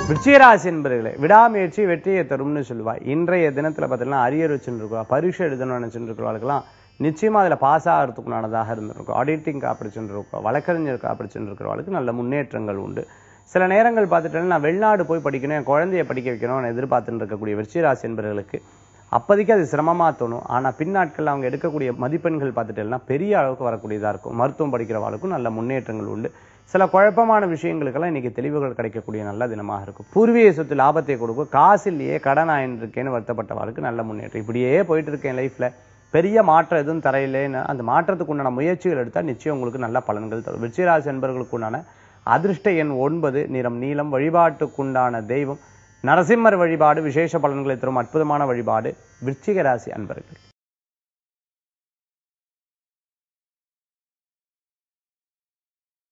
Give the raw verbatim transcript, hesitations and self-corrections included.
விருச்சிகராசி என்பவர்களே, விடாமுயற்சி வெற்றியை தரும்னு சொல்லுவாய். இன்றைய தினத்துல பார்த்தீங்கன்னா அரியர் வச்சுட்டு இருக்கா, பரீட்சை எழுதணும்னு நினைச்சுட்டு இருக்கிறவர்களுக்கெல்லாம் நிச்சயமா அதில் பாஸ் ஆகிறதுக்குனானதாக இருந்திருக்கும். ஆடிட்டிங் காப்பிடிச்சுட்டு இருக்கோம், வழக்கறிஞர் காப்பிடிச்சுட்டு இருக்கிறவர்களுக்கு நல்ல முன்னேற்றங்கள் உண்டு. சில நேரங்கள் பார்த்துட்டேன்னா நான் வெளிநாடு போய் படிக்கணும், என் குழந்தைய படிக்க வைக்கணும்னு எதிர்பார்த்துட்டு இருக்கக்கூடிய விருச்சிகராசி என்பவர்களுக்கு அப்போதைக்கு அது சிரமமாக தோணும். ஆனால் பின்னாட்கள் அவங்க எடுக்கக்கூடிய மதிப்பெண்கள் பார்த்துட்டேன்னா பெரிய அளவுக்கு வரக்கூடியதாக இருக்கும். மருத்துவம் படிக்கிறவாளுக்கும் நல்ல முன்னேற்றங்கள் உண்டு. சில குழப்பமான விஷயங்களுக்கெல்லாம் இன்னைக்கு தெளிவுகள் கிடைக்கக்கூடிய நல்ல தினமாக இருக்கும். பூர்வீக சொத்து லாபத்தை கொடுக்கும். காசிலேயே கடன் ஆயின்னு வருத்தப்பட்டவாளுக்கு நல்ல முன்னேற்றம். இப்படியே போயிட்டு இருக்கேன் லைஃப்ல, பெரிய மாற்றம் எதுவும் தரையிலேன்னு அந்த மாற்றத்துக்கு உண்டான முயற்சிகள் எடுத்தால் நிச்சயம் உங்களுக்கு நல்ல பலன்கள் தரும். விருச்சிகராசி என்பவர்களுக்கு உண்டான அதிர்ஷ்ட எண் ஒன்பது, நிறம் நீலம். வழிபாட்டுக்குண்டான தெய்வம் நரசிம்மர் வழிபாடு விசேஷ பலன்களை தரும் அற்புதமான வழிபாடு விருச்சிகராசி அன்பர்கள்.